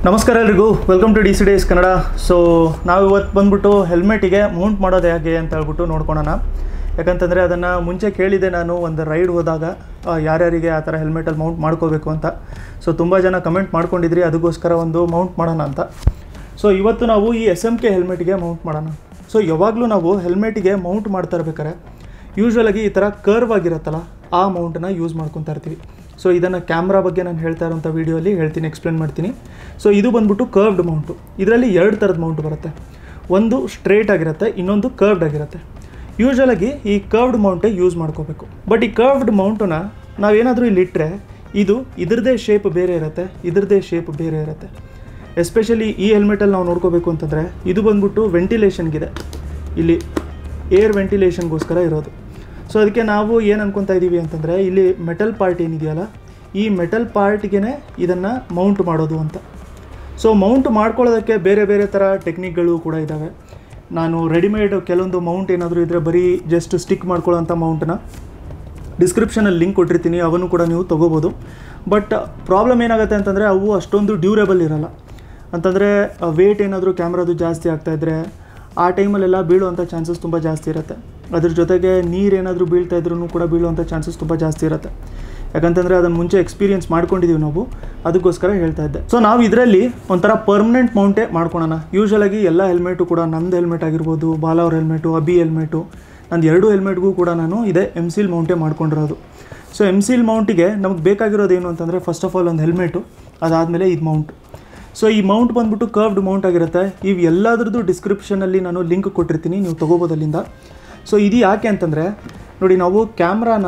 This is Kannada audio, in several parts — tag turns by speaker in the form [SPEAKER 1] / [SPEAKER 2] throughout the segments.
[SPEAKER 1] ನಮಸ್ಕಾರ ಎಲ್ರಿಗೂ, welcome to DC Days Kannada. So ನಾವು ಇವತ್ತು ಬಂದ್ಬಿಟ್ಟು ಹೆಲ್ಮೆಟಿಗೆ ಮೌಂಟ್ ಮಾಡೋದು ಹೇಗೆ ಅಂತ ಹೇಳ್ಬಿಟ್ಟು ನೋಡ್ಕೊಳ್ಳೋಣ. ಯಾಕಂತಂದರೆ ಅದನ್ನು ಮುಂಚೆ ಕೇಳಿದೆ ನಾನು ಒಂದು ರೈಡ್ ಹೋದಾಗ ಯಾರ್ಯಾರಿಗೆ ಆ ಥರ ಹೆಲ್ಮೆಟಲ್ಲಿ ಮೌಂಟ್ ಮಾಡ್ಕೋಬೇಕು ಅಂತ. ಸೊ ತುಂಬ ಜನ ಕಮೆಂಟ್ ಮಾಡ್ಕೊಂಡಿದ್ರಿ, ಅದಕ್ಕೋಸ್ಕರ ಒಂದು ಮೌಂಟ್ ಮಾಡೋಣ ಅಂತ. ಸೊ ಇವತ್ತು ನಾವು ಈ SMK ಹೆಲ್ಮೆಟಿಗೆ ಮೌಂಟ್ ಮಾಡೋಣ. ಸೊ ಯಾವಾಗಲೂ ನಾವು ಹೆಲ್ಮೆಟಿಗೆ ಮೌಂಟ್ ಮಾಡ್ತಾ ಇರ್ಬೇಕಾರೆ ಯೂಶ್ವಲಾಗಿ ಈ ಥರ ಕರ್ವ್ ಆಗಿರುತ್ತಲ್ಲ ಆ ಮೌಂಟನ್ನು ಯೂಸ್ ಮಾಡ್ಕೊತಾ ಇರ್ತೀವಿ. ಸೊ ಇದನ್ನು ಕ್ಯಾಮ್ರಾ ಬಗ್ಗೆ ನಾನು ಹೇಳ್ತಾ ಇರೋಂಥ ವೀಡಿಯೋಲಿ ಹೇಳ್ತೀನಿ, ಎಕ್ಸ್ಪ್ಲೇನ್ ಮಾಡ್ತೀನಿ. ಸೊ ಇದು ಬಂದ್ಬಿಟ್ಟು ಕರ್ವ್ಡ್ ಮೌಂಟು. ಇದರಲ್ಲಿ ಎರಡು ಥರದ ಮೌಂಟ್ ಬರುತ್ತೆ. ಒಂದು ಸ್ಟ್ರೇಟ್ ಆಗಿರುತ್ತೆ, ಇನ್ನೊಂದು ಕರ್ವ್ಡ್ ಆಗಿರುತ್ತೆ. ಯೂಶ್ವಲಾಗಿ ಈ ಕರ್ವ್ಡ್ ಮೌಂಟೇ ಯೂಸ್ ಮಾಡ್ಕೋಬೇಕು. ಬಟ್ ಈ ಕರ್ವ್ಡ್ ಮೌಂಟನ್ನ ನಾವೇನಾದರೂ ಇಲ್ಲಿ ಇಟ್ಟರೆ ಇದು ಇದ್ರದ್ದೇ ಶೇಪ್ ಬೇರೆ ಇರುತ್ತೆ, ಇದ್ರದ್ದೇ ಶೇಪ್ ಬೇರೆ ಇರುತ್ತೆ. ಎಸ್ಪೆಷಲಿ ಈ ಹೆಲ್ಮೆಟಲ್ಲಿ ನಾವು ನೋಡ್ಕೋಬೇಕು ಅಂತಂದರೆ ಇದು ಬಂದ್ಬಿಟ್ಟು ವೆಂಟಿಲೇಷನ್ಗಿದೆ, ಇಲ್ಲಿ ಏರ್ ವೆಂಟಿಲೇಷನ್ಗೋಸ್ಕರ ಇರೋದು. ಸೊ ಅದಕ್ಕೆ ನಾವು ಏನು ಅನ್ಕೊತಾ ಇದ್ದೀವಿ ಅಂತಂದರೆ ಇಲ್ಲಿ ಮೆಟಲ್ ಪಾರ್ಟ್ ಏನಿದೆಯಲ್ಲ ಈ ಮೆಟಲ್ ಪಾರ್ಟ್ಗೆ ಇದನ್ನು ಮೌಂಟ್ ಮಾಡೋದು ಅಂತ. ಸೊ ಮೌಂಟ್ ಮಾಡ್ಕೊಳ್ಳೋದಕ್ಕೆ ಬೇರೆ ಬೇರೆ ಥರ ಟೆಕ್ನಿಕ್ಗಳು ಕೂಡ ಇದ್ದಾವೆ. ನಾನು ರೆಡಿಮೇಡ್ ಕೆಲವೊಂದು ಮೌಂಟ್ ಏನಾದರೂ ಇದ್ದರೆ ಬರೀ ಜಸ್ಟ್ ಸ್ಟಿಕ್ ಮಾಡ್ಕೊಳ್ಳೋಂಥ ಮೌಂಟನ್ನ ಡಿಸ್ಕ್ರಿಪ್ಷನಲ್ಲಿ ಲಿಂಕ್ ಕೊಟ್ಟಿರ್ತೀನಿ, ಅವನ್ನು ಕೂಡ ನೀವು ತೊಗೋಬೋದು. ಬಟ್ ಪ್ರಾಬ್ಲಮ್ ಏನಾಗುತ್ತೆ ಅಂತಂದರೆ ಅವು ಅಷ್ಟೊಂದು ಡ್ಯೂರೇಬಲ್ ಇರೋಲ್ಲ. ಅಂತಂದರೆ ವೇಟ್ ಏನಾದರೂ ಕ್ಯಾಮ್ರಾದು ಜಾಸ್ತಿ ಆಗ್ತಾಯಿದ್ರೆ ಆ ಟೈಮಲ್ಲೆಲ್ಲ ಬೀಳುವಂಥ ಚಾನ್ಸಸ್ ತುಂಬ ಜಾಸ್ತಿ ಇರುತ್ತೆ. ಅದ್ರ ಜೊತೆಗೆ ನೀರೇನಾದರೂ ಬೀಳ್ತಾ ಇದ್ರೂ ಕೂಡ ಬೀಳುವಂಥ ಚಾನ್ಸಸ್ ತುಂಬ ಜಾಸ್ತಿ ಇರುತ್ತೆ. ಯಾಕಂತಂದರೆ ಅದನ್ನು ಮುಂಚೆ ಎಕ್ಸ್ಪೀರಿಯನ್ಸ್ ಮಾಡ್ಕೊಂಡಿದ್ದೀವಿ ನಾವು, ಅದಕ್ಕೋಸ್ಕರ ಹೇಳ್ತಾ ಇದ್ದೆ. ಸೊ ನಾವು ಇದರಲ್ಲಿ ಒಂಥರ ಪರ್ಮನೆಂಟ್ ಮೌಂಟೇ ಮಾಡ್ಕೊಳೋಣ. ಯೂಶ್ವಲಾಗಿ ಎಲ್ಲ ಹೆಲ್ಮೆಟು ಕೂಡ, ನಂದು ಹೆಲ್ಮೆಟ್ ಆಗಿರ್ಬೋದು, ಬಾಲಾ ಅವ್ರ ಹೆಲ್ಮೆಟು, ಅಬಿ ಹೆಲ್ಮೆಟು, ನಂದು ಎರಡು ಹೆಲ್ಮೆಟ್ಗೂ ಕೂಡ ನಾನು ಇದೇ MSeal ಮೌಂಟೇ ಮಾಡ್ಕೊಂಡಿರೋದು. ಸೊ MSeal ಮೌಂಟಿಗೆ ನಮಗೆ ಬೇಕಾಗಿರೋದು ಏನು ಅಂತಂದರೆ ಫಸ್ಟ್ ಆಫ್ ಆಲ್ ಒಂದು ಹೆಲ್ಮೆಟು, ಅದಾದಮೇಲೆ ಇದು ಮೌಂಟು. ಸೊ ಈ ಮೌಂಟ್ ಬಂದ್ಬಿಟ್ಟು ಕರ್ವ್ಡ್ ಮೌಂಟ್ ಆಗಿರುತ್ತೆ. ಇವು ಎಲ್ಲದ್ರದ್ದು ಡಿಸ್ಕ್ರಿಪ್ಷನಲ್ಲಿ ನಾನು ಲಿಂಕ್ ಕೊಟ್ಟಿರ್ತೀನಿ, ನೀವು ತೊಗೋಬೋದು ಅಲ್ಲಿಂದ. ಸೊ ಇದು ಯಾಕೆ ಅಂತಂದರೆ ನೋಡಿ, ನಾವು ಕ್ಯಾಮ್ರಾನ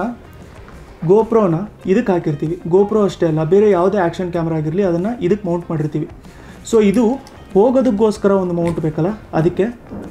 [SPEAKER 1] ಗೋಪ್ರೋನ ಇದಕ್ಕೆ ಹಾಕಿರ್ತೀವಿ. ಗೋಪ್ರೋ ಅಷ್ಟೇ ಅಲ್ಲ, ಬೇರೆ ಯಾವುದೇ ಆ್ಯಕ್ಷನ್ ಕ್ಯಾಮ್ರಾ ಆಗಿರಲಿ ಅದನ್ನು ಇದಕ್ಕೆ ಮೌಂಟ್ ಮಾಡಿರ್ತೀವಿ. ಸೊ ಇದು ಹೋಗೋದಕ್ಕೋಸ್ಕರ ಒಂದು ಮೌಂಟ್ ಬೇಕಲ್ಲ, ಅದಕ್ಕೆ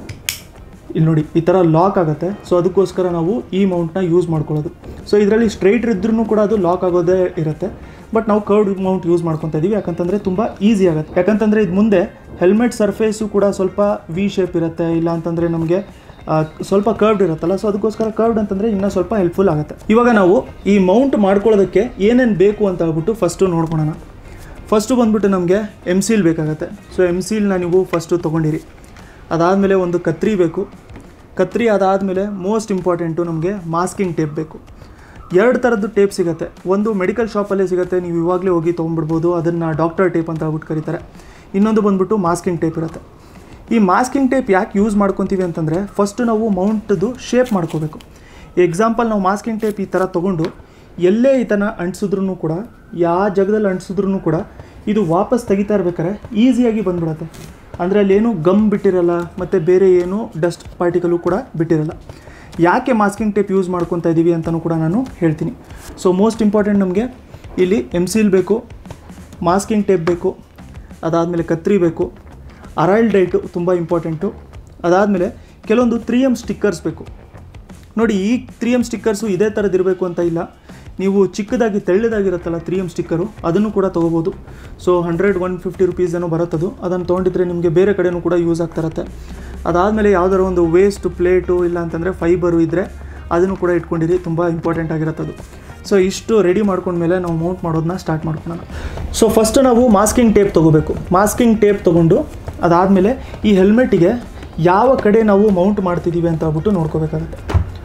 [SPEAKER 1] ಇಲ್ಲಿ ನೋಡಿ ಈ ಥರ ಲಾಕ್ ಆಗುತ್ತೆ. ಸೊ ಅದಕ್ಕೋಸ್ಕರ ನಾವು ಈ ಮೌಂಟ್ನ ಯೂಸ್ ಮಾಡ್ಕೊಳ್ಳೋದು. ಸೊ ಇದರಲ್ಲಿ ಸ್ಟ್ರೈಟ್ ಇದ್ರೂ ಕೂಡ ಅದು ಲಾಕ್ ಆಗೋದೇ ಇರುತ್ತೆ. ಬಟ್ ನಾವು ಕರ್ವ್ಡ್ ಮೌಂಟ್ ಯೂಸ್ ಮಾಡ್ಕೊತಾ ಇದ್ದೀವಿ, ಯಾಕಂತಂದರೆ ತುಂಬ ಈಸಿ ಆಗುತ್ತೆ. ಯಾಕಂತಂದರೆ ಇದು ಮುಂದೆ ಹೆಲ್ಮೆಟ್ ಸರ್ಫೇಸು ಕೂಡ ಸ್ವಲ್ಪ ವಿ ಶೇಪ್ ಇರುತ್ತೆ, ಇಲ್ಲ ಅಂತಂದರೆ ನಮಗೆ ಸ್ವಲ್ಪ ಕರ್ವ್ಡ್ ಇರುತ್ತಲ್ಲ. ಸೊ ಅದಕ್ಕೋಸ್ಕರ ಕರ್ವ್ಡ್ ಅಂತಂದರೆ ಇನ್ನೂ ಸ್ವಲ್ಪ ಹೆಲ್ಪ್ಫುಲ್ ಆಗುತ್ತೆ. ಇವಾಗ ನಾವು ಈ ಮೌಂಟ್ ಮಾಡ್ಕೊಳ್ಳೋದಕ್ಕೆ ಏನೇನು ಬೇಕು ಅಂತ ಹೇಳ್ಬಿಟ್ಟು ಫಸ್ಟು ನೋಡ್ಕೊಳ್ಳೋಣ. ಫಸ್ಟು ಬಂದ್ಬಿಟ್ಟು ನಮಗೆ MSeal ಬೇಕಾಗುತ್ತೆ. ಸೊ MSealನ ನೀವು ಫಸ್ಟು ತೊಗೊಂಡಿರಿ. ಅದಾದಮೇಲೆ ಒಂದು ಕತ್ರಿ ಬೇಕು. ಕತ್ರಿ ಅದಾದಮೇಲೆ ಮೋಸ್ಟ್ ಇಂಪಾರ್ಟೆಂಟು ನಮಗೆ ಮಾಸ್ಕಿಂಗ್ ಟೇಪ್ ಬೇಕು. ಎರಡು ಥರದ್ದು ಟೇಪ್ ಸಿಗುತ್ತೆ. ಒಂದು ಮೆಡಿಕಲ್ ಶಾಪಲ್ಲೇ ಸಿಗುತ್ತೆ, ನೀವು ಇವಾಗಲೇ ಹೋಗಿ ತೊಗೊಂಡ್ಬಿಡ್ಬೋದು, ಅದನ್ನು ಡಾಕ್ಟರ್ ಟೇಪ್ ಅಂತ ಹೇಳ್ಬಿಟ್ಟು ಕರೀತಾರೆ. ಇನ್ನೊಂದು ಬಂದ್ಬಿಟ್ಟು ಮಾಸ್ಕಿಂಗ್ ಟೇಪ್ ಇರುತ್ತೆ. ಈ ಮಾಸ್ಕಿಂಗ್ ಟೇಪ್ ಯಾಕೆ ಯೂಸ್ ಮಾಡ್ಕೊತೀವಿ ಅಂತಂದರೆ ಫಸ್ಟು ನಾವು ಮೌಂಟ್ದು ಶೇಪ್ ಮಾಡ್ಕೋಬೇಕು. ಎಕ್ಸಾಂಪಲ್ ನಾವು ಮಾಸ್ಕಿಂಗ್ ಟೇಪ್ ಈ ಥರ ತೊಗೊಂಡು ಎಲ್ಲೇ ಈ ಥರ ಅಂಟಿಸಿದ್ರೂ ಕೂಡ, ಯಾವ ಜಾಗದಲ್ಲಿ ಅಂಟಿಸಿದ್ರೂ ಕೂಡ ಇದು ವಾಪಸ್ ತೆಗಿತಾ ಇರ್ಬೇಕಾದ್ರೆ ಈಸಿಯಾಗಿ ಬಂದ್ಬಿಡುತ್ತೆ. ಅಂದರೆ ಅಲ್ಲೇನು ಗಮ್ ಬಿಟ್ಟಿರಲ್ಲ, ಮತ್ತು ಬೇರೆ ಏನು ಡಸ್ಟ್ ಪಾರ್ಟಿಕಲು ಕೂಡ ಬಿಟ್ಟಿರಲ್ಲ. ಯಾಕೆ ಮಾಸ್ಕಿಂಗ್ ಟೇಪ್ ಯೂಸ್ ಮಾಡ್ಕೊತಾ ಇದ್ದೀವಿ ಅಂತಲೂ ಕೂಡ ನಾನು ಹೇಳ್ತೀನಿ. ಸೊ ಮೋಸ್ಟ್ ಇಂಪಾರ್ಟೆಂಟ್ ನಮಗೆ ಇಲ್ಲಿ MSeal ಬೇಕು, ಮಾಸ್ಕಿಂಗ್ ಟೇಪ್ ಬೇಕು, ಅದಾದಮೇಲೆ ಕತ್ರಿ ಬೇಕು, ಅರೈಲ್ ಡೈಟು ತುಂಬ ಇಂಪಾರ್ಟೆಂಟು. ಅದಾದಮೇಲೆ ಕೆಲವೊಂದು 3M ಸ್ಟಿಕ್ಕರ್ಸ್ ಬೇಕು. ನೋಡಿ, ಈ 3M ಸ್ಟಿಕ್ಕರ್ಸು ಇದೇ ಥರದ್ದಿರಬೇಕು ಅಂತ ಇಲ್ಲ. ನೀವು ಚಿಕ್ಕದಾಗಿ ತೆಳ್ಳದಾಗಿರುತ್ತಲ್ಲ 3M ಸ್ಟಿಕ್ಕರು, ಅದನ್ನು ಕೂಡ ತೊಗೋಬೋದು. ಸೊ 100-150 ರುಪೀಸ್ ಏನೋ ಬರುತ್ತದು. ಅದನ್ನು ತೊಗೊಂಡಿದ್ರೆ ನಿಮಗೆ ಬೇರೆ ಕಡೆಯೂ ಕೂಡ ಯೂಸ್ ಆಗ್ತಾ ಇರುತ್ತೆ. ಅದಾದಮೇಲೆ ಯಾವುದಾದ್ರು ಒಂದು ವೇಸ್ಟ್ ಪ್ಲೇಟು ಇಲ್ಲ ಅಂತಂದರೆ ಫೈಬರು ಇದ್ದರೆ ಅದನ್ನು ಕೂಡ ಇಟ್ಕೊಂಡಿರಿ, ತುಂಬ ಇಂಪಾರ್ಟೆಂಟ್ ಆಗಿರುತ್ತದು. ಸೊ ಇಷ್ಟು ರೆಡಿ ಮಾಡ್ಕೊಂಡ್ಮೇಲೆ ನಾವು ಮೌಂಟ್ ಮಾಡೋದನ್ನ ಸ್ಟಾರ್ಟ್ ಮಾಡ್ಕೊಳ್ಳೋಣ. ಸೊ ಫಸ್ಟು ನಾವು ಮಾಸ್ಕಿಂಗ್ ಟೇಪ್ ತೊಗೋಬೇಕು. ಮಾಸ್ಕಿಂಗ್ ಟೇಪ್ ತೊಗೊಂಡು ಅದಾದಮೇಲೆ ಈ ಹೆಲ್ಮೆಟಿಗೆ ಯಾವ ಕಡೆ ನಾವು ಮೌಂಟ್ ಮಾಡ್ತಿದ್ದೀವಿ ಅಂತ ಹೇಳ್ಬಿಟ್ಟು ನೋಡ್ಕೋಬೇಕಾಗುತ್ತೆ.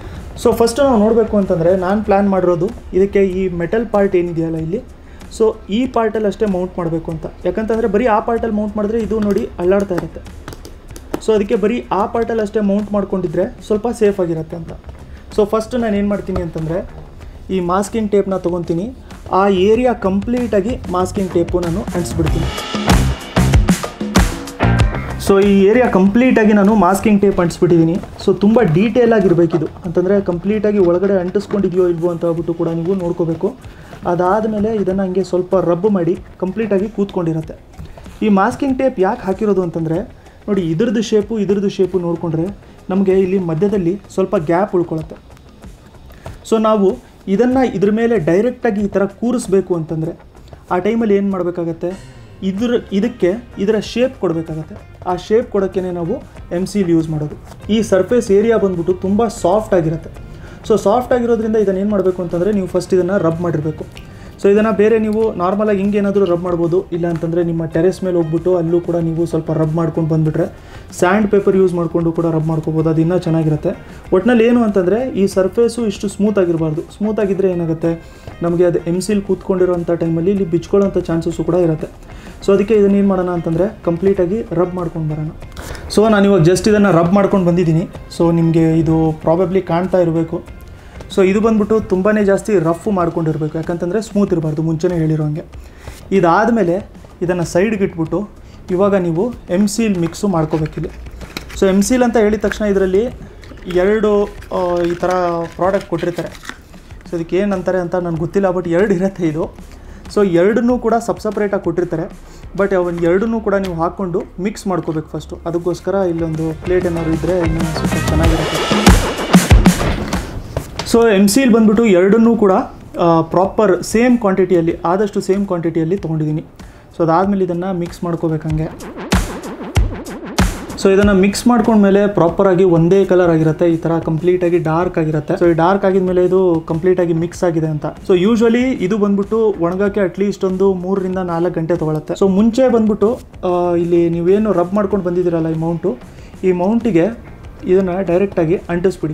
[SPEAKER 1] ಸೊ ಫಸ್ಟು ನಾವು ನೋಡಬೇಕು ಅಂತಂದರೆ ನಾನು ಪ್ಲ್ಯಾನ್ ಮಾಡಿರೋದು ಇದಕ್ಕೆ ಈ ಮೆಟಲ್ ಪಾರ್ಟ್ ಏನಿದೆಯಲ್ಲ ಇಲ್ಲಿ, ಸೊ ಈ ಪಾರ್ಟಲ್ಲಿ ಅಷ್ಟೇ ಮೌಂಟ್ ಮಾಡಬೇಕು ಅಂತ. ಯಾಕಂತಂದರೆ ಬರೀ ಆ ಪಾರ್ಟಲ್ಲಿ ಮೌಂಟ್ ಮಾಡಿದ್ರೆ ಇದು ನೋಡಿ ಅಲ್ಲಾಡ್ತಾ ಇರುತ್ತೆ. ಸೊ ಅದಕ್ಕೆ ಬರೀ ಆ ಪಾರ್ಟಲ್ಲಿ ಅಷ್ಟೇ ಮೌಂಟ್ ಮಾಡ್ಕೊಂಡಿದ್ರೆ ಸ್ವಲ್ಪ ಸೇಫ್ ಆಗಿರುತ್ತೆ ಅಂತ. ಸೊ ಫಸ್ಟು ನಾನು ಏನು ಮಾಡ್ತೀನಿ ಅಂತಂದರೆ ಈ ಮಾಸ್ಕಿಂಗ್ ಟೇಪ್ನ ತೊಗೊತೀನಿ. ಆ ಏರಿಯಾ ಕಂಪ್ಲೀಟಾಗಿ ಮಾಸ್ಕಿಂಗ್ ಟೇಪು ನಾನು ಅಂಟಿಸ್ಬಿಡ್ತೀನಿ. ಸೊ ಈ ಏರಿಯಾ ಕಂಪ್ಲೀಟಾಗಿ ನಾನು ಮಾಸ್ಕಿಂಗ್ ಟೇಪ್ ಅಂಟಿಸ್ಬಿಟ್ಟಿದ್ದೀನಿ. ಸೊ ತುಂಬ ಡೀಟೇಲಾಗಿರಬೇಕಿದು, ಅಂತಂದರೆ ಕಂಪ್ಲೀಟಾಗಿ ಒಳಗಡೆ ಅಂಟಿಸ್ಕೊಂಡಿದೆಯೋ ಇಲ್ವೋ ಅಂತ ಹೇಳ್ಬಿಟ್ಟು ಕೂಡ ನೀವು ನೋಡ್ಕೋಬೇಕು. ಅದಾದಮೇಲೆ ಇದನ್ನು ಹಂಗೆ ಸ್ವಲ್ಪ ರಬ್ ಮಾಡಿ ಕಂಪ್ಲೀಟಾಗಿ ಕೂತ್ಕೊಂಡಿರುತ್ತೆ. ಈ ಮಾಸ್ಕಿಂಗ್ ಟೇಪ್ ಯಾಕೆ ಹಾಕಿರೋದು ಅಂತಂದರೆ ನೋಡಿ, ಇದ್ರದ್ದು ಶೇಪು ನೋಡಿಕೊಂಡ್ರೆ ನಮಗೆ ಇಲ್ಲಿ ಮಧ್ಯದಲ್ಲಿ ಸ್ವಲ್ಪ ಗ್ಯಾಪ್ ಉಳ್ಕೊಳ್ಳುತ್ತೆ. ಸೊ ನಾವು ಇದನ್ನು ಇದ್ರ ಮೇಲೆ ಡೈರೆಕ್ಟಾಗಿ ಈ ಥರ ಕೂರಿಸ್ಬೇಕು ಅಂತಂದರೆ ಆ ಟೈಮಲ್ಲಿ ಏನು ಮಾಡಬೇಕಾಗತ್ತೆ, ಇದಕ್ಕೆ ಇದರ ಶೇಪ್ ಕೊಡಬೇಕಾಗತ್ತೆ. ಆ ಶೇಪ್ ಕೊಡೋಕ್ಕೇ ನಾವು MSeal ಯೂಸ್ ಮಾಡೋದು. ಈ ಸರ್ಫೇಸ್ ಏರಿಯಾ ಬಂದ್ಬಿಟ್ಟು ತುಂಬ ಸಾಫ್ಟ್ ಆಗಿರುತ್ತೆ. ಸೊ ಸಾಫ್ಟ್ ಆಗಿರೋದ್ರಿಂದ ಇದನ್ನು ಏನು ಮಾಡಬೇಕು ಅಂತಂದರೆ ನೀವು ಫಸ್ಟ್ ಇದನ್ನು ರಬ್ ಮಾಡಿರಬೇಕು. ಸೊ ಇದನ್ನು ಬೇರೆ ನೀವು ನಾರ್ಮಲಾಗಿ ಹಿಂಗೇನಾದರೂ ರಬ್ ಮಾಡ್ಬೋದು, ಇಲ್ಲ ಅಂತಂದರೆ ನಿಮ್ಮ ಟೆರೆಸ್ ಮೇಲೆ ಹೋಗ್ಬಿಟ್ಟು ಅಲ್ಲೂ ಕೂಡ ನೀವು ಸ್ವಲ್ಪ ರಬ್ ಮಾಡ್ಕೊಂಡು ಬಂದುಬಿಟ್ರೆ ಸ್ಯಾಂಡ್ ಪೇಪರ್ ಯೂಸ್ ಮಾಡಿಕೊಂಡು ಕೂಡ ರಬ್ ಮಾಡ್ಕೋಬೋದು, ಅದು ಇನ್ನೂ ಚೆನ್ನಾಗಿರುತ್ತೆ. ಒಟ್ಟಿನಲ್ಲಿ ಏನು ಅಂತಂದರೆ ಈ ಸರ್ಫೇಸು ಇಷ್ಟು ಸ್ಮೂತಾಗಿರಬಾರ್ದು. ಸ್ಮೂತಾಗಿದ್ದರೆ ಏನಾಗುತ್ತೆ, ನಮಗೆ ಅದು ಎಮ್ಸಿಲ್ ಕೂತ್ಕೊಂಡಿರೋಂಥ ಟೈಮಲ್ಲಿ ಇಲ್ಲಿ ಬಿಚ್ಕೊಳ್ಳೋಂಥ ಚಾನ್ಸಸ್ಸು ಕೂಡ ಇರುತ್ತೆ. ಸೊ ಅದಕ್ಕೆ ಇದನ್ನೇನು ಮಾಡೋಣ ಅಂತಂದರೆ ಕಂಪ್ಲೀಟಾಗಿ ರಬ್ ಮಾಡ್ಕೊಂಡು ಬರೋಣ. ಸೊ ನಾನು ಇವಾಗ ಜಸ್ಟ್ ಇದನ್ನು ರಬ್ ಮಾಡ್ಕೊಂಡು ಬಂದಿದ್ದೀನಿ. ಸೊ ನಿಮಗೆ ಇದು ಪ್ರಾಬಬ್ಲಿ ಕಾಣ್ತಾ ಇರಬೇಕು. ಸೊ ಇದು ಬಂದ್ಬಿಟ್ಟು ತುಂಬಾ ಜಾಸ್ತಿ ರಫ್ ಮಾಡ್ಕೊಂಡಿರಬೇಕು, ಯಾಕಂತಂದರೆ ಸ್ಮೂತ್ ಇರಬಾರ್ದು, ಮುಂಚೆನೇ ಹೇಳಿರೋಂಗೆ. ಇದಾದಮೇಲೆ ಇದನ್ನು ಸೈಡ್ಗೆ ಇಟ್ಬಿಟ್ಟು ಇವಾಗ ನೀವು ಎಮ್ಸಿಲ್ ಮಿಕ್ಸು ಮಾಡ್ಕೋಬೇಕಿಲ್ಲ. ಸೊ ಎಮ್ಸಿಲ್ ಅಂತ ಹೇಳಿದ ತಕ್ಷಣ ಇದರಲ್ಲಿ 2 ಈ ಥರ ಪ್ರಾಡಕ್ಟ್ ಕೊಟ್ಟಿರ್ತಾರೆ. ಸೊ ಇದಕ್ಕೆ ಏನಂತಾರೆ ಅಂತ ನನಗೆ ಗೊತ್ತಿಲ್ಲ, ಬಟ್ 2 ಇರುತ್ತೆ ಇದು. ಸೊ 2 ಕೂಡ ಸಪ್ರೇಟಾಗಿ ಕೊಟ್ಟಿರ್ತಾರೆ, ಬಟ್ ಅವನ್ನ 2 ಕೂಡ ನೀವು ಹಾಕ್ಕೊಂಡು ಮಿಕ್ಸ್ ಮಾಡ್ಕೋಬೇಕು ಫಸ್ಟು. ಅದಕ್ಕೋಸ್ಕರ ಇಲ್ಲೊಂದು ಪ್ಲೇಟ್ ಏನಾದ್ರು ಇದ್ದರೆ ಇನ್ನೂ ಸ್ವಲ್ಪ ಚೆನ್ನಾಗಿರುತ್ತೆ. ಸೊ ಎಮ್ಸಿಲ್ ಬಂದ್ಬಿಟ್ಟು 2 ಕೂಡ ಪ್ರಾಪರ್ ಸೇಮ್ ಕ್ವಾಂಟಿಟಿಯಲ್ಲಿ, ಆದಷ್ಟು ಸೇಮ್ ಕ್ವಾಂಟಿಟಿಯಲ್ಲಿ ತೊಗೊಂಡಿದ್ದೀನಿ. ಸೊ ಅದಾದಮೇಲೆ ಇದನ್ನು ಮಿಕ್ಸ್ ಮಾಡ್ಕೋಬೇಕಂಗೆ. ಸೊ ಇದನ್ನು ಮಿಕ್ಸ್ ಮಾಡ್ಕೊಂಡ್ಮೇಲೆ ಪ್ರಾಪರಾಗಿ ಒಂದೇ ಕಲರ್ ಆಗಿರುತ್ತೆ, ಈ ಥರ ಕಂಪ್ಲೀಟಾಗಿ ಡಾರ್ಕ್ ಆಗಿರುತ್ತೆ. ಸೊ ಈ ಡಾರ್ಕ್ ಆಗಿದ್ಮೇಲೆ ಇದು ಕಂಪ್ಲೀಟಾಗಿ ಮಿಕ್ಸ್ ಆಗಿದೆ ಅಂತ. ಸೊ ಯೂಶ್ವಲಿ ಇದು ಬಂದ್ಬಿಟ್ಟು ಒಣಗೋಕ್ಕೆ ಅಟ್ಲೀಸ್ಟ್ ಒಂದು 3 ರಿಂದ 4 ಗಂಟೆ ತೊಗೊಳುತ್ತೆ. ಸೊ ಮುಂಚೆ ಬಂದ್ಬಿಟ್ಟು ಇಲ್ಲಿ ನೀವೇನು ರಬ್ ಮಾಡ್ಕೊಂಡು ಬಂದಿದ್ದೀರಲ್ಲ ಈ ಮೌಂಟಿಗೆ ಇದನ್ನು ಡೈರೆಕ್ಟಾಗಿ ಅಂಟಿಸ್ಬಿಡಿ.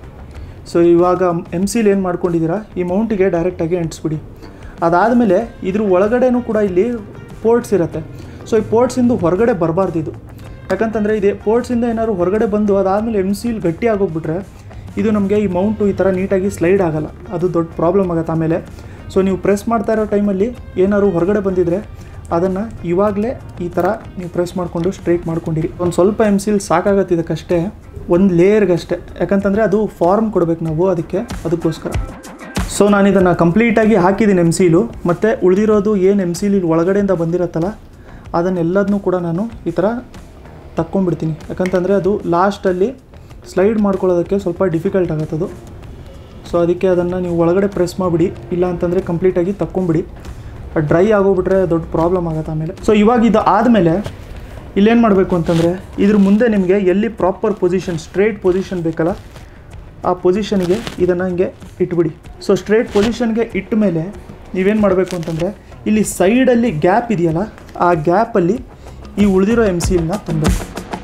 [SPEAKER 1] ಸೊ ಇವಾಗ ಎಮ್ಸಿಲ್ ಏನು ಮಾಡ್ಕೊಂಡಿದ್ದೀರಾ ಈ ಮೌಂಟಿಗೆ ಡೈರೆಕ್ಟಾಗಿ ಅಂಟಿಸ್ಬಿಡಿ. ಅದಾದಮೇಲೆ ಇದ್ರ ಒಳಗಡೆನೂ ಕೂಡ ಇಲ್ಲಿ ಪೋರ್ಟ್ಸ್ ಇರುತ್ತೆ. ಸೊ ಈ ಪೋರ್ಟ್ಸಿಂದ ಹೊರಗಡೆ ಬರಬಾರ್ದು ಇದು, ಯಾಕಂತಂದರೆ ಇದೆ ಪೋರ್ಟ್ಸಿಂದ ಏನಾದ್ರು ಹೊರಗಡೆ ಬಂದು ಅದಾದಮೇಲೆ ಎಮ್ಸಿಲ್ ಗಟ್ಟಿ ಆಗೋಗ್ಬಿಟ್ರೆ ಇದು ನಮಗೆ ಈ ಮೌಂಟು ಈ ಥರ ನೀಟಾಗಿ ಸ್ಲೈಡ್ ಆಗೋಲ್ಲ, ಅದು ದೊಡ್ಡ ಪ್ರಾಬ್ಲಮ್ ಆಗುತ್ತೆ ಆಮೇಲೆ. ಸೊ ನೀವು ಪ್ರೆಸ್ ಮಾಡ್ತಾ ಇರೋ ಟೈಮಲ್ಲಿ ಏನಾದ್ರು ಹೊರಗಡೆ ಬಂದಿದ್ದರೆ ಅದನ್ನು ಇವಾಗಲೇ ಈ ಥರ ನೀವು ಪ್ರೆಸ್ ಮಾಡಿಕೊಂಡು ಸ್ಟ್ರೈಟ್ ಮಾಡ್ಕೊಂಡಿರಿ. ಒಂದು ಸ್ವಲ್ಪ ಎಮ್ಸಿಲ್ ಸಾಕಾಗತ್ತೆ ಇದಕ್ಕಷ್ಟೇ, ಒಂದು ಲೇಯರ್ಗಷ್ಟೇ, ಯಾಕಂತಂದರೆ ಅದು ಫಾರ್ಮ್ ಕೊಡಬೇಕು ನಾವು ಅದಕ್ಕೋಸ್ಕರ. ಸೊ ನಾನು ಇದನ್ನು ಕಂಪ್ಲೀಟಾಗಿ ಹಾಕಿದ್ದೀನಿ ಎಮ್ಸಿಲು, ಮತ್ತು ಉಳಿದಿರೋದು ಏನು ಎಮ್ಸಿಲ್ ಇಲ್ಲಿ ಒಳಗಡೆಯಿಂದ ಬಂದಿರುತ್ತಲ್ಲ ಅದನ್ನೆಲ್ಲದನ್ನೂ ಕೂಡ ನಾನು ಈ ಥರ ತಕ್ಕೊಂಡ್ಬಿಡ್ತೀನಿ, ಯಾಕಂತಂದರೆ ಅದು ಲಾಸ್ಟಲ್ಲಿ ಸ್ಲೈಡ್ ಮಾಡ್ಕೊಳ್ಳೋದಕ್ಕೆ ಸ್ವಲ್ಪ ಡಿಫಿಕಲ್ಟ್ ಆಗುತ್ತದು. ಸೊ ಅದಕ್ಕೆ ಅದನ್ನು ನೀವು ಒಳಗಡೆ ಪ್ರೆಸ್ ಮಾಡಿಬಿಡಿ, ಇಲ್ಲ ಅಂತಂದರೆ ಕಂಪ್ಲೀಟಾಗಿ ತಕ್ಕೊಂಬಿಡಿ. ಡ್ರೈ ಆಗೋಗ್ಬಿಟ್ರೆ ದೊಡ್ಡ ಪ್ರಾಬ್ಲಮ್ ಆಗುತ್ತೆ ಆಮೇಲೆ. ಸೊ ಇವಾಗ ಇದು ಆದಮೇಲೆ ಇಲ್ಲೇನು ಮಾಡಬೇಕು ಅಂತಂದರೆ ಇದ್ರ ಮುಂದೆ ನಿಮಗೆ ಎಲ್ಲಿ ಪ್ರಾಪರ್ ಪೊಸಿಷನ್ ಸ್ಟ್ರೇಟ್ ಪೊಸಿಷನ್ ಬೇಕಲ್ಲ ಆ ಪೊಸಿಷನ್ಗೆ ಇದನ್ನು ಹಿಂಗೆ ಇಟ್ಬಿಡಿ. ಸೊ ಸ್ಟ್ರೇಟ್ ಪೊಸಿಷನ್ಗೆ ಇಟ್ಟ ಮೇಲೆ ನೀವೇನು ಮಾಡಬೇಕು ಅಂತಂದರೆ ಇಲ್ಲಿ ಸೈಡಲ್ಲಿ ಗ್ಯಾಪ್ ಇದೆಯಲ್ಲ ಆ ಗ್ಯಾಪಲ್ಲಿ ಈ ಉಳಿದಿರೋ ಎಮ್ಸಿಲ್ನ ತುಂಬಬೇಕು.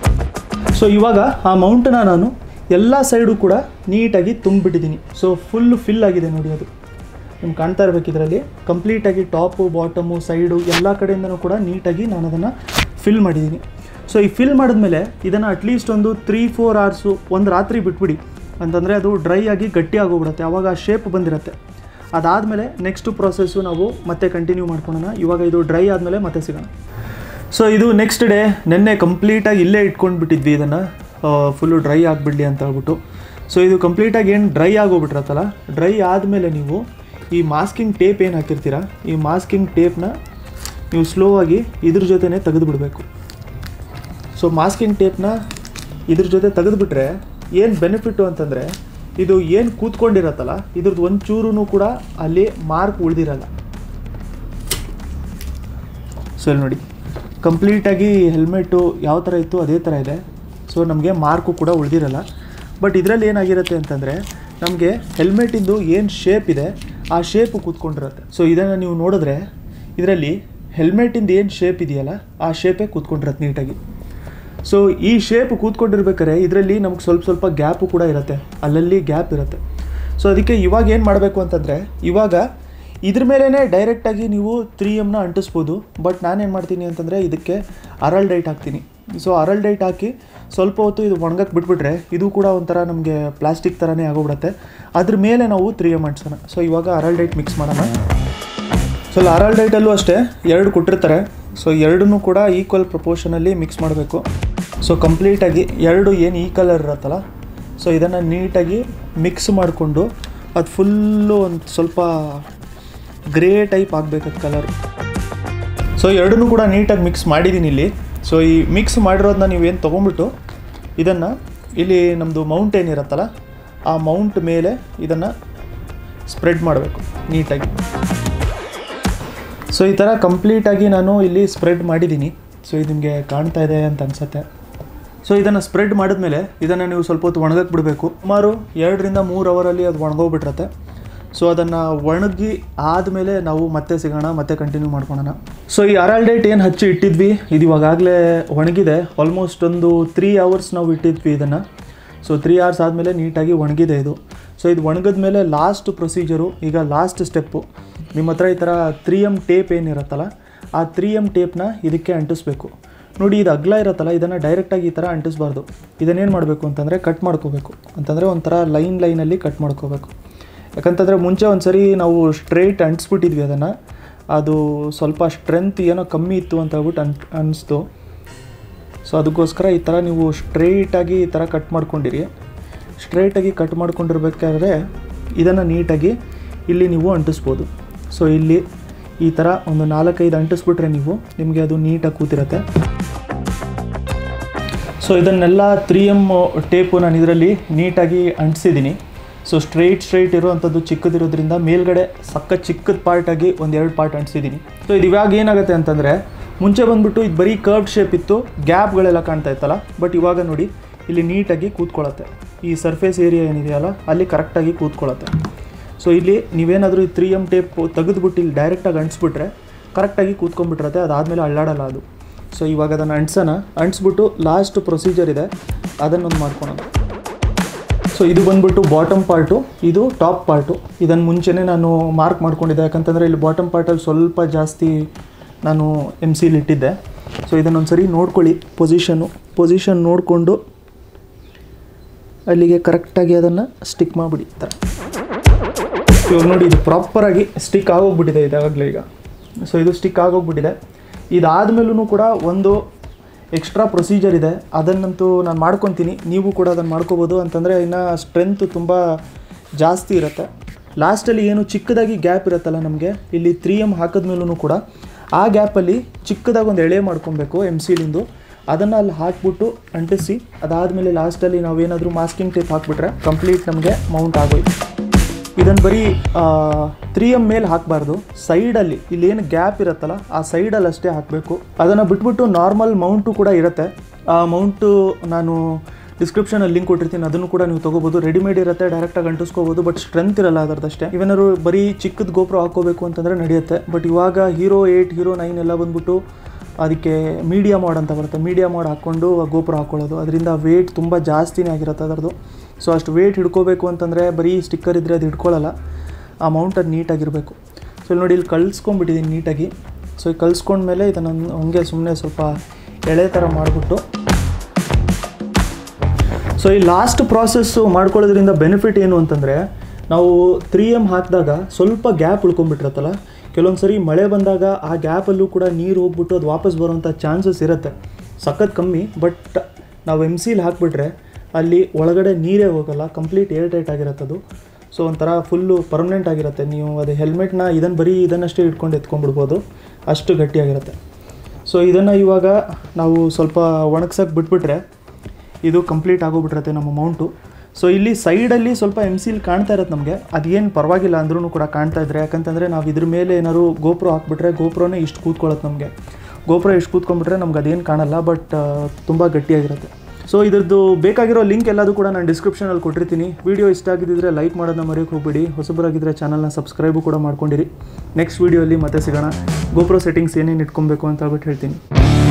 [SPEAKER 1] ಸೊ ಇವಾಗ ಆ ಮೌಂಟನ್ನ ನಾನು ಎಲ್ಲ ಸೈಡು ಕೂಡ ನೀಟಾಗಿ ತುಂಬಿಬಿಟ್ಟಿದ್ದೀನಿ. ಸೊ ಫಿಲ್ ಆಗಿದೆ ನೋಡಿ, ಅದು ನಿಮ್ಗೆ ಕಾಣ್ತಾ ಇರಬೇಕು. ಇದರಲ್ಲಿ ಕಂಪ್ಲೀಟಾಗಿ ಟಾಪು ಬಾಟಮು ಸೈಡು ಎಲ್ಲ ಕಡೆಯಿಂದನೂ ಕೂಡ ನೀಟಾಗಿ ನಾನು ಅದನ್ನು ಫಿಲ್ ಮಾಡಿದ್ದೀನಿ. ಸೊ ಈ ಫಿಲ್ ಮಾಡಿದ್ಮೇಲೆ ಇದನ್ನು ಅಟ್ಲೀಸ್ಟ್ ಒಂದು 3-4 ಅವರ್ಸು ಒಂದು ರಾತ್ರಿ ಬಿಟ್ಬಿಡಿ, ಅಂತಂದರೆ ಅದು ಡ್ರೈ ಆಗಿ ಗಟ್ಟಿ ಆಗೋಗ್ಬಿಡುತ್ತೆ, ಆವಾಗ ಆ ಶೇಪ್ ಬಂದಿರುತ್ತೆ. ಅದಾದಮೇಲೆ ನೆಕ್ಸ್ಟು ಪ್ರೊಸೆಸ್ಸು ನಾವು ಮತ್ತೆ ಕಂಟಿನ್ಯೂ ಮಾಡ್ಕೊಳ್ಳೋಣ. ಇವಾಗ ಇದು ಡ್ರೈ ಆದಮೇಲೆ ಮತ್ತೆ ಸಿಗೋಣ. ಸೊ ಇದು ನೆಕ್ಸ್ಟ್ ಡೇ ನೆನ್ನೆ ಕಂಪ್ಲೀಟಾಗಿ ಇಲ್ಲೇ ಇಟ್ಕೊಂಡು ಬಿಟ್ಟಿದ್ವಿ ಇದನ್ನು ಫುಲ್ಲು ಡ್ರೈ ಆಗಿಬಿಡಲಿ ಅಂತ ಹೇಳ್ಬಿಟ್ಟು. ಸೊ ಇದು ಕಂಪ್ಲೀಟಾಗಿ ಏನು ಡ್ರೈ ಆಗೋಗ್ಬಿಟ್ಟಿರತ್ತಲ್ಲ, ಡ್ರೈ ಆದಮೇಲೆ ನೀವು ಈ ಮಾಸ್ಕಿಂಗ್ ಟೇಪ್ ಏನು ಹಾಕಿರ್ತೀರ ಈ ಮಾಸ್ಕಿಂಗ್ ಟೇಪ್ನ ನೀವು ಸ್ಲೋ ಆಗಿ ಇದ್ರ ಜೊತೆನೇ ತೆಗೆದುಬಿಡಬೇಕು. ಸೊ ಮಾಸ್ಕಿಂಗ್ ಟೇಪ್ನ ಇದ್ರ ಜೊತೆ ತೆಗೆದುಬಿಟ್ರೆ ಏನು ಬೆನಿಫಿಟ್ಟು ಅಂತಂದರೆ ಇದು ಏನು ಕೂತ್ಕೊಂಡಿರತ್ತಲ್ಲ ಇದ್ರದ್ದು ಒಂಚೂರೂ ಕೂಡ ಅಲ್ಲಿ ಮಾರ್ಕ್ ಉಳಿದಿರಲ್ಲ. ಸೊ ಇಲ್ಲಿ ನೋಡಿ ಕಂಪ್ಲೀಟಾಗಿ ಹೆಲ್ಮೆಟು ಯಾವ ಥರ ಇತ್ತು ಅದೇ ಥರ ಇದೆ. ಸೊ ನಮಗೆ ಮಾರ್ಕು ಕೂಡ ಉಳಿದಿರಲ್ಲ. ಬಟ್ ಇದರಲ್ಲಿ ಏನಾಗಿರುತ್ತೆ ಅಂತಂದರೆ ನಮಗೆ ಹೆಲ್ಮೆಟಿಂದು ಏನು ಶೇಪ್ ಇದೆ ಆ ಶೇಪು ಕೂತ್ಕೊಂಡಿರುತ್ತೆ. ಸೊ ಇದನ್ನು ನೀವು ನೋಡಿದ್ರೆ ಇದರಲ್ಲಿ ಹೆಲ್ಮೆಟಿಂದ ಏನು ಶೇಪ್ ಇದೆಯಲ್ಲ ಆ ಶೇಪೇ ಕೂತ್ಕೊಂಡಿರುತ್ತೆ ನೀಟಾಗಿ. ಸೊ ಈ ಶೇಪ್ ಕೂತ್ಕೊಂಡಿರ್ಬೇಕಾದ್ರೆ ಇದರಲ್ಲಿ ನಮ್ಗೆ ಸ್ವಲ್ಪ ಗ್ಯಾಪು ಕೂಡ ಇರುತ್ತೆ, ಅಲ್ಲಲ್ಲಿ ಗ್ಯಾಪ್ ಇರುತ್ತೆ. ಸೊ ಅದಕ್ಕೆ ಇವಾಗ ಏನು ಮಾಡಬೇಕು ಅಂತಂದರೆ ಇವಾಗ ಇದ್ರ ಮೇಲೇ ಡೈರೆಕ್ಟಾಗಿ ನೀವು 3Mನ ಅಂಟಿಸ್ಬೋದು. ಬಟ್ ನಾನೇನು ಮಾಡ್ತೀನಿ ಅಂತಂದರೆ ಇದಕ್ಕೆ ಅರಲ್ಡೈಟ್ ಹಾಕ್ತೀನಿ. ಸೊ ಅರಲ್ಡೈಟ್ ಹಾಕಿ ಸ್ವಲ್ಪ ಹೊತ್ತು ಇದು ಒಣಗಕ್ಕೆ ಬಿಟ್ಬಿಟ್ರೆ ಇದು ಕೂಡ ಒಂಥರ ನಮಗೆ ಪ್ಲಾಸ್ಟಿಕ್ ಥರನೇ ಆಗೋಗ್ಬಿಡುತ್ತೆ. ಅದ್ರ ಮೇಲೆ ನಾವು 3M ಅಂಟಿಸೋಣ. ಸೊ ಇವಾಗ ಅರಲ್ಡೈಟ್ ಮಿಕ್ಸ್ ಮಾಡೋಣ. ಸೊ ಅರಲ್ಡೈಟಲ್ಲೂ ಅಷ್ಟೇ 2 ಕೊಟ್ಟಿರ್ತಾರೆ. ಸೊ 2 ಕೂಡ ಈಕ್ವಲ್ ಪ್ರಪೋರ್ಷನಲ್ಲಿ ಮಿಕ್ಸ್ ಮಾಡಬೇಕು. ಸೊ ಕಂಪ್ಲೀಟಾಗಿ 2 ಏನು ಈ ಕಲರ್ ಇರುತ್ತಲ್ಲ ಸೊ ಇದನ್ನು ನೀಟಾಗಿ ಮಿಕ್ಸ್ ಮಾಡಿಕೊಂಡು ಅದು ಫುಲ್ಲು ಒಂದು ಸ್ವಲ್ಪ ಗ್ರೇ ಟೈಪ್ ಆಗಬೇಕದು ಕಲರ್. ಸೊ 2 ಕೂಡ ನೀಟಾಗಿ ಮಿಕ್ಸ್ ಮಾಡಿದ್ದೀನಿ ಇಲ್ಲಿ. ಸೊ ಈ ಮಿಕ್ಸ್ ಮಾಡಿರೋದನ್ನ ನೀವೇನು ತೊಗೊಂಬಿಟ್ಟು ಇದನ್ನು ಇಲ್ಲಿ ನಮ್ಮದು ಮೌಂಟ್ ಏನಿರುತ್ತಲ್ಲ ಆ ಮೌಂಟ್ ಮೇಲೆ ಇದನ್ನು ಸ್ಪ್ರೆಡ್ ಮಾಡಬೇಕು ನೀಟಾಗಿ. ಸೊ ಈ ಥರ ಕಂಪ್ಲೀಟಾಗಿ ನಾನು ಇಲ್ಲಿ ಸ್ಪ್ರೆಡ್ ಮಾಡಿದ್ದೀನಿ. ಸೊ ಇದು ನಿಮಗೆ ಕಾಣ್ತಾ ಇದೆ ಅಂತ ಅನಿಸುತ್ತೆ. ಸೊ ಇದನ್ನು ಸ್ಪ್ರೆಡ್ ಮಾಡಿದ್ಮೇಲೆ ಇದನ್ನು ನೀವು ಸ್ವಲ್ಪ ಹೊತ್ತು ಒಣಗಕ್ಕೆ ಬಿಡಬೇಕು. ಸುಮಾರು 2 ರಿಂದ 3 ಅವರಲ್ಲಿ ಅದು ಒಣಗೋಗ್ಬಿಟ್ಟಿರುತ್ತೆ. ಸೊ ಅದನ್ನು ಒಣಗಿ ಆದಮೇಲೆ ನಾವು ಮತ್ತೆ ಸಿಗೋಣ, ಮತ್ತೆ ಕಂಟಿನ್ಯೂ ಮಾಡ್ಕೊಳ್ಳೋಣ. ಸೊ ಈ ಅರಾಲ್ಡೈಟ್ ಏನು ಹಚ್ಚಿ ಇಟ್ಟಿದ್ವಿ ಇದು ಇವಾಗಲೇ ಒಣಗಿದೆ. ಆಲ್ಮೋಸ್ಟ್ ಒಂದು 3 hours ನಾವು ಇಟ್ಟಿದ್ವಿ ಇದನ್ನು. ಸೊ 3 hours ಆದಮೇಲೆ ನೀಟಾಗಿ ಒಣಗಿದೆ ಇದು. ಸೊ ಇದು ಒಣಗಿದ ಮೇಲೆ ಲಾಸ್ಟ್ ಪ್ರೊಸೀಜರು, ಈಗ ಲಾಸ್ಟ್ ಸ್ಟೆಪ್ಪು. ನಿಮ್ಮ ಹತ್ರ ಈ ಥರ 3M ಟೇಪ್ ಏನಿರುತ್ತಲ್ಲ ಆ 3M ಟೇಪ್ನ ಇದಕ್ಕೆ ಅಂಟಿಸ್ಬೇಕು. ನೋಡಿ ಇದು ಅಗಲ ಇರುತ್ತಲ್ಲ, ಇದನ್ನು ಡೈರೆಕ್ಟಾಗಿ ಈ ಥರ ಅಂಟಿಸ್ಬಾರ್ದು. ಇದನ್ನೇನು ಮಾಡಬೇಕು ಅಂತಂದರೆ ಕಟ್ ಮಾಡ್ಕೋಬೇಕು. ಅಂತಂದರೆ ಒಂಥರ ಲೈನಲ್ಲಿ ಕಟ್ ಮಾಡ್ಕೋಬೇಕು. ಯಾಕಂತಂದರೆ ಮುಂಚೆ ಒಂದು ಸರಿ ನಾವು ಸ್ಟ್ರೈಟ್ ಅಂಟಿಸ್ಬಿಟ್ಟಿದ್ವಿ ಅದನ್ನು, ಅದು ಸ್ವಲ್ಪ ಸ್ಟ್ರೆಂತ್ ಏನೋ ಕಮ್ಮಿ ಇತ್ತು ಅಂತ ಹೇಳ್ಬಿಟ್ಟು ಅನಿಸ್ತು. ಸೊ ಅದಕ್ಕೋಸ್ಕರ ಈ ಥರ ನೀವು ಸ್ಟ್ರೈಟಾಗಿ ಈ ಥರ ಕಟ್ ಮಾಡ್ಕೊಂಡಿರಿ. ಸ್ಟ್ರೈಟಾಗಿ ಕಟ್ ಮಾಡ್ಕೊಂಡಿರ್ಬೇಕಾದ್ರೆ ಇದನ್ನು ನೀಟಾಗಿ ಇಲ್ಲಿ ನೀವು ಅಂಟಿಸ್ಬೋದು. ಸೊ ಇಲ್ಲಿ ಈ ಥರ ಒಂದು 4-5 ಅಂಟಿಸ್ಬಿಟ್ರೆ ನಿಮಗೆ ಅದು ನೀಟಾಗಿ ಕೂತಿರುತ್ತೆ. ಸೊ ಇದನ್ನೆಲ್ಲ 3M ಟೇಪು ನಾನು ಇದರಲ್ಲಿ ನೀಟಾಗಿ ಅಂಟಿಸಿದ್ದೀನಿ. ಸೊ ಸ್ಟ್ರೈಟ್ ಇರುವಂಥದ್ದು ಚಿಕ್ಕದಿರೋದ್ರಿಂದ ಮೇಲ್ಗಡೆ ಚಿಕ್ಕದ ಪಾರ್ಟಾಗಿ 1-2 ಪಾರ್ಟ್ ಅಂಟಿಸಿದ್ದೀನಿ. ಸೊ ಇದು ಇವಾಗ ಏನಾಗುತ್ತೆ ಅಂತಂದರೆ, ಮುಂಚೆ ಬಂದುಬಿಟ್ಟು ಇದು ಬರೀ ಕರ್ವ್ ಶೇಪ್ ಇತ್ತು, ಗ್ಯಾಪ್ಗಳೆಲ್ಲ ಕಾಣ್ತಾ ಇತ್ತಲ್ಲ. ಬಟ್ ಇವಾಗ ನೋಡಿ ಇಲ್ಲಿ ನೀಟಾಗಿ ಕೂತ್ಕೊಳ್ಳುತ್ತೆ. ಈ ಸರ್ಫೇಸ್ ಏರಿಯಾ ಏನಿದೆಯಲ್ಲ ಅಲ್ಲಿ ಕರೆಕ್ಟಾಗಿ ಕೂತ್ಕೊಳ್ಳುತ್ತೆ. ಸೊ ಇಲ್ಲಿ ನೀವೇನಾದರೂ ಈ 3M ಟೇಪ್ ತೆಗೆದುಬಿಟ್ಟು ಇಲ್ಲಿ ಡೈರೆಕ್ಟಾಗಿ ಅಂಟಿಸ್ಬಿಟ್ರೆ ಕರೆಕ್ಟಾಗಿ ಕೂತ್ಕೊಂಡ್ಬಿಟ್ಟಿರುತ್ತೆ. ಅದಾದಮೇಲೆ ಅಳ್ಳಾಡಲ್ಲ ಅದು. ಸೊ ಇವಾಗ ಅದನ್ನು ಅಂಟಿಸ್ಬಿಟ್ಟು ಲಾಸ್ಟ್ ಪ್ರೊಸೀಜರ್ ಇದೆ, ಅದನ್ನೊಂದು ಮಾಡ್ಕೊಳೋಣ. ಸೊ ಇದು ಬಂದುಬಿಟ್ಟು ಬಾಟಮ್ ಪಾರ್ಟು, ಇದು ಟಾಪ್ ಪಾರ್ಟು. ಇದನ್ನು ಮುಂಚೆನೇ ನಾನು ಮಾರ್ಕ್ ಮಾಡ್ಕೊಂಡಿದ್ದೆ, ಯಾಕಂತಂದರೆ ಇಲ್ಲಿ ಬಾಟಮ್ ಪಾರ್ಟಲ್ಲಿ ಸ್ವಲ್ಪ ಜಾಸ್ತಿ ನಾನು MCL ಇಟ್ಟಿದ್ದೆ. ಸೊ ಇದನ್ನೊಂದು ಸರಿ ನೋಡ್ಕೊಳ್ಳಿ, ಪೊಸಿಷನ್ ನೋಡಿಕೊಂಡು ಅಲ್ಲಿಗೆ ಕರೆಕ್ಟಾಗಿ ಅದನ್ನು ಸ್ಟಿಕ್ ಮಾಡಿಬಿಡಿ ಈ ಥರ. ಇವಾಗ ನೋಡಿ ಇದು ಪ್ರಾಪರಾಗಿ ಸ್ಟಿಕ್ ಆಗೋಗ್ಬಿಟ್ಟಿದೆ ಇದಾಗಲೇ ಈಗ. ಸೊ ಇದು ಸ್ಟಿಕ್ ಆಗೋಗ್ಬಿಟ್ಟಿದೆ. ಇದಾದಮೇಲೂ ಕೂಡ ಒಂದು ಎಕ್ಸ್ಟ್ರಾ ಪ್ರೊಸೀಜರ್ ಇದೆ, ಅದನ್ನಂತೂ ನಾನು ಮಾಡ್ಕೊತೀನಿ. ನೀವು ಕೂಡ ಅದನ್ನು ಮಾಡ್ಕೋಬೋದು. ಅಂತಂದರೆ ಇನ್ನು ಸ್ಟ್ರೆಂತ್ ತುಂಬ ಜಾಸ್ತಿ ಇರುತ್ತೆ. ಲಾಸ್ಟಲ್ಲಿ ಏನು ಚಿಕ್ಕದಾಗಿ ಗ್ಯಾಪ್ ಇರುತ್ತಲ್ಲ ನಮಗೆ, ಇಲ್ಲಿ 3M ಹಾಕಿದ್ಮೇಲೂ ಕೂಡ ಆ ಗ್ಯಾಪಲ್ಲಿ ಚಿಕ್ಕದಾಗಿ ಒಂದು ಎಳೆ ಮಾಡ್ಕೊಬೇಕು MCLಂದು. ಅದನ್ನು ಅಲ್ಲಿ ಹಾಕ್ಬಿಟ್ಟು ಅಂಟಿಸಿ, ಅದಾದಮೇಲೆ ಲಾಸ್ಟಲ್ಲಿ ನಾವೇನಾದರೂ ಮಾಸ್ಕಿಂಗ್ ಟೇಪ್ ಹಾಕ್ಬಿಟ್ರೆ ಕಂಪ್ಲೀಟ್ ನಮಗೆ ಮೌಂಟ್ ಆಗೋಯ್ತು. ಇದನ್ನು ಬರೀ 3M ಮೇಲೆ ಹಾಕಬಾರ್ದು, ಸೈಡಲ್ಲಿ ಇಲ್ಲೇನು ಗ್ಯಾಪ್ ಇರುತ್ತಲ್ಲ ಆ ಸೈಡಲ್ಲಿ ಅಷ್ಟೇ ಹಾಕಬೇಕು. ಅದನ್ನು ಬಿಟ್ಬಿಟ್ಟು ನಾರ್ಮಲ್ ಮೌಂಟು ಕೂಡ ಇರುತ್ತೆ. ಆ ಮೌಂಟು ನಾನು ಡಿಸ್ಕ್ರಿಪ್ಷನಲ್ಲಿ ಲಿಂಕ್ ಕೊಟ್ಟಿರ್ತೀನಿ, ಅದನ್ನು ಕೂಡ ನೀವು ತೊಗೋಬೋದು. ರೆಡಿಮೇಡ್ ಇರುತ್ತೆ, ಡೈರೆಕ್ಟಾಗಿ ಅಂಟಿಸ್ಕೋಬೋದು. ಬಟ್ ಸ್ಟ್ರೆಂತ್ ಇರಲ್ಲ ಅದರದಷ್ಟೇ. ಇವೇನಾದ್ರು ಬರೀ ಚಿಕ್ಕದ ಗೋಪ್ರೋ ಹಾಕ್ಕೋಬೇಕು ಅಂತಂದರೆ ನಡೆಯುತ್ತೆ. ಬಟ್ ಇವಾಗ Hero 8, Hero 9 ಎಲ್ಲ ಬಂದ್ಬಿಟ್ಟು ಅದಕ್ಕೆ ಮೀಡಿಯಾ ಮೋಡ್ ಅಂತ ಬರುತ್ತೆ. ಮೀಡಿಯಾ ಮೋಡ್ ಹಾಕ್ಕೊಂಡು ಗೋಪ್ರೋ ಹಾಕ್ಕೊಳ್ಳೋದು, ಅದರಿಂದ ವೇಟ್ ತುಂಬ ಜಾಸ್ತಿನೇ ಆಗಿರುತ್ತೆ ಅದರದ್ದು. ಸೊ ಅಷ್ಟು ವೇಟ್ ಹಿಡ್ಕೋಬೇಕು ಅಂತಂದರೆ ಬರೀ ಸ್ಟಿಕ್ಕರ್ ಇದ್ದರೆ ಅದು ಹಿಡ್ಕೊಳ್ಳಲ್ಲ. ಆ ಮೌಂಟ್ ಅದು ನೀಟಾಗಿರಬೇಕು. ಸೊ ಇಲ್ಲಿ ನೋಡಿ, ಇಲ್ಲಿ ಕಳಿಸ್ಕೊಂಡ್ಬಿಟ್ಟಿದ್ದೀನಿ ನೀಟಾಗಿ. ಸೊ ಈ ಕಳಿಸ್ಕೊಂಡ್ಮೇಲೆ ಇದನ್ನು ಹಂಗೆ ಸುಮ್ಮನೆ ಸ್ವಲ್ಪ ಎಳೆ ಥರ ಮಾಡಿಬಿಟ್ಟು, ಸೊ ಈ ಲಾಸ್ಟ್ ಪ್ರಾಸೆಸ್ಸು ಮಾಡ್ಕೊಳ್ಳೋದ್ರಿಂದ ಬೆನಿಫಿಟ್ ಏನು ಅಂತಂದರೆ, ನಾವು 3M ಹಾಕಿದಾಗ ಸ್ವಲ್ಪ ಗ್ಯಾಪ್ ಉಳ್ಕೊಂಡ್ಬಿಟ್ಟಿರುತ್ತಲ್ಲ, ಕೆಲವೊಂದು ಸರಿ ಮಳೆ ಬಂದಾಗ ಆ ಗ್ಯಾಪಲ್ಲೂ ಕೂಡ ನೀರು ಹೋಗ್ಬಿಟ್ಟು ಅದು ವಾಪಸ್ ಬರೋವಂಥ ಚಾನ್ಸಸ್ ಇರುತ್ತೆ. ಸಖತ್ ಕಮ್ಮಿ. ಬಟ್ ನಾವು MCL ಹಾಕಿಬಿಟ್ರೆ ಅಲ್ಲಿ ಒಳಗಡೆ ನೀರೇ ಹೋಗಲ್ಲ, ಕಂಪ್ಲೀಟ್ ಏರ್ ಟೈಟ್ ಆಗಿರುತ್ತೆ ಅದು. ಸೊ ಒಂಥರ ಫುಲ್ಲು ಪರ್ಮನೆಂಟ್ ಆಗಿರುತ್ತೆ. ನೀವು ಅದು ಹೆಲ್ಮೆಟ್ನ ಇದನ್ನಷ್ಟೇ ಇಟ್ಕೊಂಡು ಎತ್ಕೊಂಡ್ಬಿಡ್ಬೋದು, ಅಷ್ಟು ಗಟ್ಟಿಯಾಗಿರುತ್ತೆ. ಸೊ ಇದನ್ನು ಇವಾಗ ನಾವು ಸ್ವಲ್ಪ ಒಣಗ್ಸೋಕ್ಕೆ ಬಿಟ್ಬಿಟ್ರೆ ಇದು ಕಂಪ್ಲೀಟ್ ಆಗೋಗ್ಬಿಟ್ಟಿರುತ್ತೆ ನಮ್ಮ ಮೌಂಟು. ಸೊ ಇಲ್ಲಿ ಸೈಡಲ್ಲಿ ಸ್ವಲ್ಪ MCL ಕಾಣ್ತಾ ಇರುತ್ತೆ ನಮಗೆ, ಅದೇನು ಪರವಾಗಿಲ್ಲ ಅಂದ್ರೂ ಕೂಡ ಕಾಣ್ತಾ ಇದ್ರೆ. ಯಾಕಂತಂದರೆ ನಾವು ಇದ್ರ ಮೇಲೆ ಏನಾದ್ರು ಗೋಪ್ರೋ ಹಾಕ್ಬಿಟ್ರೆ ಗೋಪ್ರೋನೇ ಇಷ್ಟು ಕೂತ್ಕೊಳ್ಳುತ್ತೆ ನಮಗೆ. ಗೋಪ್ರೋ ಇಷ್ಟು ಕೂತ್ಕೊಂಡ್ಬಿಟ್ರೆ ನಮ್ಗೆ ಅದೇನು ಕಾಣಲ್ಲ, ಬಟ್ ತುಂಬ ಗಟ್ಟಿಯಾಗಿರುತ್ತೆ. ಸೊ ಇದ್ರದ್ದು ಬೇಕಾಗಿರೋ ಲಿಂಕ್ ಎಲ್ಲದೂ ಕೂಡ ನಾನು ಡಿಸ್ಕ್ರಿಪ್ಷನಲ್ಲಿ ಕೊಟ್ಟಿರ್ತೀನಿ. ವಿಡಿಯೋ ಇಷ್ಟ ಆಗಿದ್ದರೆ ಲೈಕ್ ಮಾಡೋದನ್ನ ಮರೆಯೋಕ್ಕೆ ಹೋಗ್ಬೇಡಿ. ಹೊಸಬರಾಗಿದ್ದರೆ ಚಾನಲ್ನ ಸಬ್ಸ್ಕ್ರೈಬು ಕೂಡ ಮಾಡ್ಕೊಂಡಿರಿ. ನೆಕ್ಸ್ಟ್ ವೀಡಿಯೋಲಿ ಮತ್ತೆ ಸಿಗೋಣ. ಗೋಪ್ರೋ ಸೆಟ್ಟಿಂಗ್ಸ್ ಏನೇನು ಇಟ್ಕೊಬೇಕು ಅಂತ ಹೇಳ್ಬಿಟ್ಟು ಹೇಳ್ತೀನಿ.